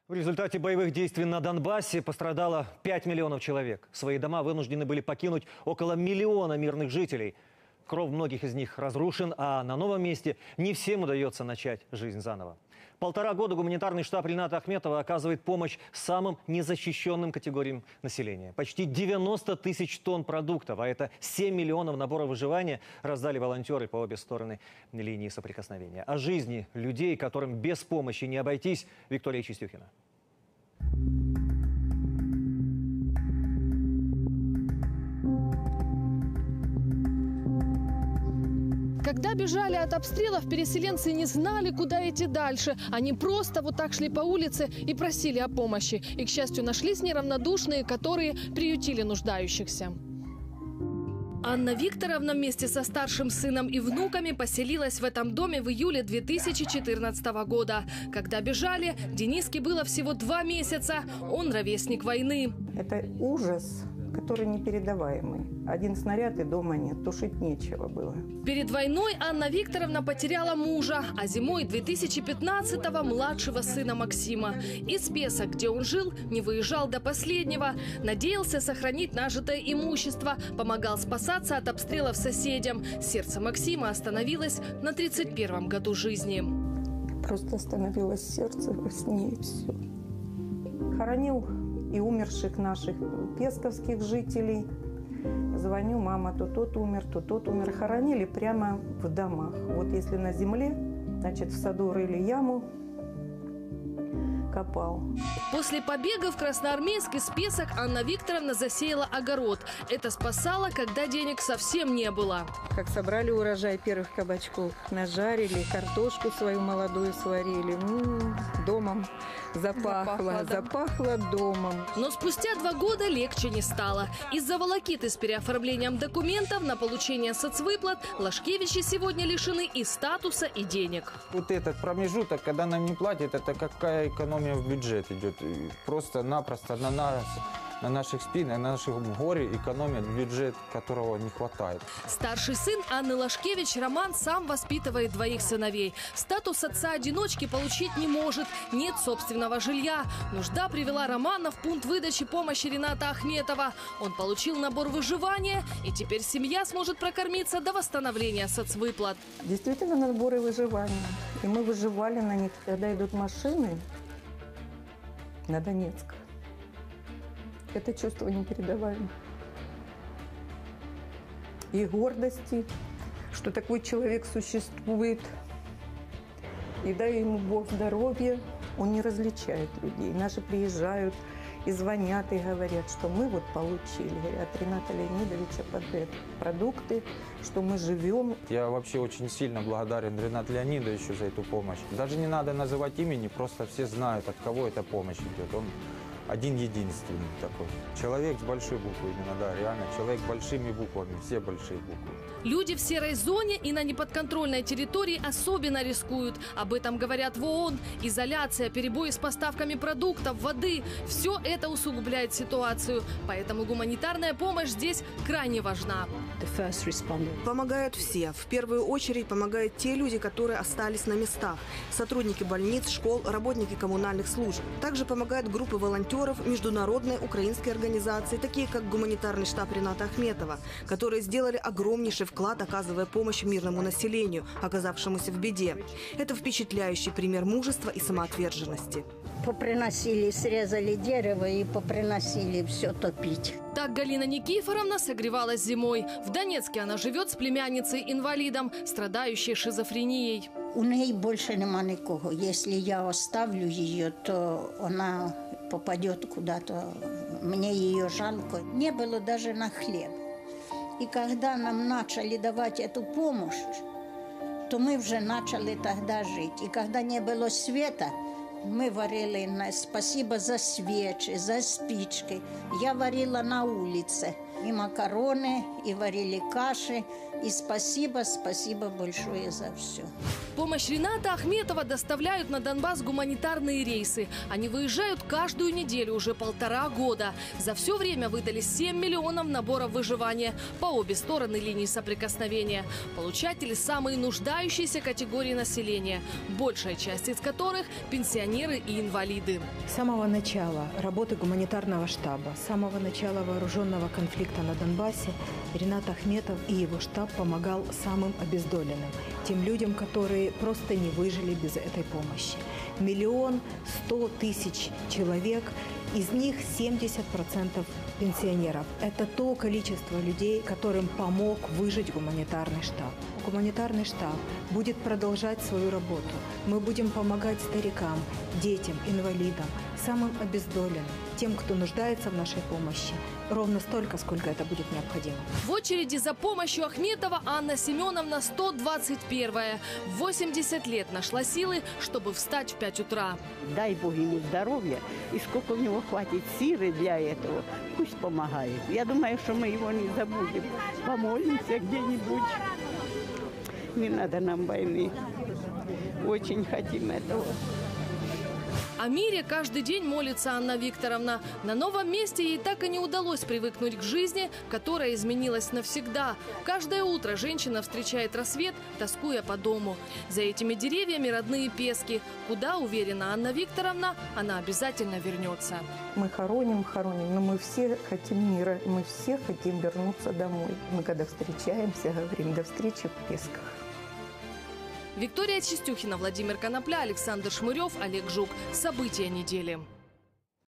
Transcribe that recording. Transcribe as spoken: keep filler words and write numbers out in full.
В результате боевых действий на Донбассе пострадало пять миллионов человек. Свои дома вынуждены были покинуть около миллиона мирных жителей. Кров многих из них разрушен, а на новом месте не всем удается начать жизнь заново. Полтора года гуманитарный штаб Рината Ахметова оказывает помощь самым незащищенным категориям населения. Почти девяносто тысяч тонн продуктов, а это семь миллионов наборов выживания, раздали волонтеры по обе стороны линии соприкосновения. О жизни людей, которым без помощи не обойтись, Виктория Чистюхина. Когда бежали от обстрелов, переселенцы не знали, куда идти дальше. Они просто вот так шли по улице и просили о помощи. И, к счастью, нашлись неравнодушные, которые приютили нуждающихся. Анна Викторовна вместе со старшим сыном и внуками поселилась в этом доме в июле две тысячи четырнадцатого года. Когда бежали, Дениске было всего два месяца. Он ровесник войны. Это ужас, который непередаваемый. Один снаряд и дома нет, тушить нечего было. Перед войной Анна Викторовна потеряла мужа, а зимой две тысячи пятнадцатого младшего сына Максима. Из Песок, где он жил, не выезжал до последнего. Надеялся сохранить нажитое имущество, помогал спасаться от обстрелов соседям. Сердце Максима остановилось на тридцать первом году жизни. Просто остановилось сердце во сне и все. Хоронил и умерших наших песковских жителей. Звоню, мама, то тот умер, то тот умер. Хоронили прямо в домах. Вот если на земле, значит, в саду рыли яму, копал. После побега в Красноармейск из Песок Анна Викторовна засеяла огород. Это спасало, когда денег совсем не было. Как собрали урожай первых кабачков, нажарили, картошку свою молодую сварили. М-м, домом запахло, запахло, да? Запахло домом. Но спустя два года легче не стало. Из-за волокиты с переоформлением документов на получение соцвыплат Лашкевичи сегодня лишены и статуса, и денег. Вот этот промежуток, когда нам не платят, это какая экономия в бюджет идет. Просто-напросто на нас, на наших спинах, на наших горе экономят бюджет, которого не хватает. Старший сын Анны Лашкевич Роман сам воспитывает двоих сыновей. Статус отца-одиночки получить не может. Нет собственного жилья. Нужда привела Романа в пункт выдачи помощи Рината Ахметова. Он получил набор выживания, и теперь семья сможет прокормиться до восстановления соцвыплат. Действительно, наборы выживания. И мы выживали на них, когда идут машины на Донецк. Это чувство непередаваемо. И гордости, что такой человек существует. И дай ему Бог здоровья. Он не различает людей. Наши приезжают и звонят, и говорят, что мы вот получили от Рината Леонидовича продукты, что мы живем. Я вообще очень сильно благодарен Ринату Леонидовичу за эту помощь. Даже не надо называть имени, просто все знают, от кого эта помощь идет. Он один-единственный такой. Человек с большой буквы именно, да, реально. Человек с большими буквами, все большие буквы. Люди в серой зоне и на неподконтрольной территории особенно рискуют. Об этом говорят в ООН. Изоляция, перебои с поставками продуктов, воды – все это усугубляет ситуацию. Поэтому гуманитарная помощь здесь крайне важна. Помогают все. В первую очередь помогают те люди, которые остались на местах. Сотрудники больниц, школ, работники коммунальных служб. Также помогают группы волонтеров, международные украинские организации, такие как гуманитарный штаб Рината Ахметова, которые сделали огромнейший вклад, оказывая помощь мирному населению, оказавшемуся в беде. Это впечатляющий пример мужества и самоотверженности. Поприносили, срезали дерево и поприносили все топить. Так Галина Никифоровна согревалась зимой. В Донецке она живет с племянницей-инвалидом, страдающей шизофренией. У неї більше нема нікого. Если я оставлю ее, то она попадет куда-то. Мне ее жалко. Не было даже на хлеб. И когда нам начали давать эту помощь, то мы уже начали тогда жить. И когда не было света, мы варили, спасибо за свечи, за спички. Я варила на улице. и макароны, и варили каши. И спасибо, спасибо большое за все. Помощь Рената Ахметова доставляют на Донбасс гуманитарные рейсы. Они выезжают каждую неделю уже полтора года. За все время выдали семь миллионов наборов выживания по обе стороны линии соприкосновения. Получатели – самые нуждающиеся категории населения, большая часть из которых – пенсионеры и инвалиды. С самого начала работы гуманитарного штаба, с самого начала вооруженного конфликта на Донбассе Ренат Ахметов и его штаб помогал самым обездоленным, тем людям, которые просто не выжили без этой помощи. Миллион сто тысяч человек, из них семьдесят процентов пенсионеров. Это то количество людей, которым помог выжить гуманитарный штаб. Гуманитарный штаб будет продолжать свою работу. Мы будем помогать старикам, детям, инвалидам, самым обездоленным, тем, кто нуждается в нашей помощи, ровно столько, сколько это будет необходимо. В очереди за помощью Ахметова Анна Семеновна сто двадцать первая. В восемьдесят лет нашла силы, чтобы встать в пять утра. Дай Бог ему здоровья, и сколько у него хватит силы для этого, пусть помогает. Я думаю, что мы его не забудем. Помолимся где-нибудь. Не надо нам войны. Очень хотим этого. О мире каждый день молится Анна Викторовна. На новом месте ей так и не удалось привыкнуть к жизни, которая изменилась навсегда. Каждое утро женщина встречает рассвет, тоскуя по дому. За этими деревьями родные Пески. Куда, уверена Анна Викторовна, она обязательно вернется. Мы хороним, хороним, но мы все хотим мира, мы все хотим вернуться домой. Мы когда встречаемся, говорим: до встречи в Песках. Виктория Чистюхина, Владимир Конопля, Александр Шмырев, Олег Жук. События недели.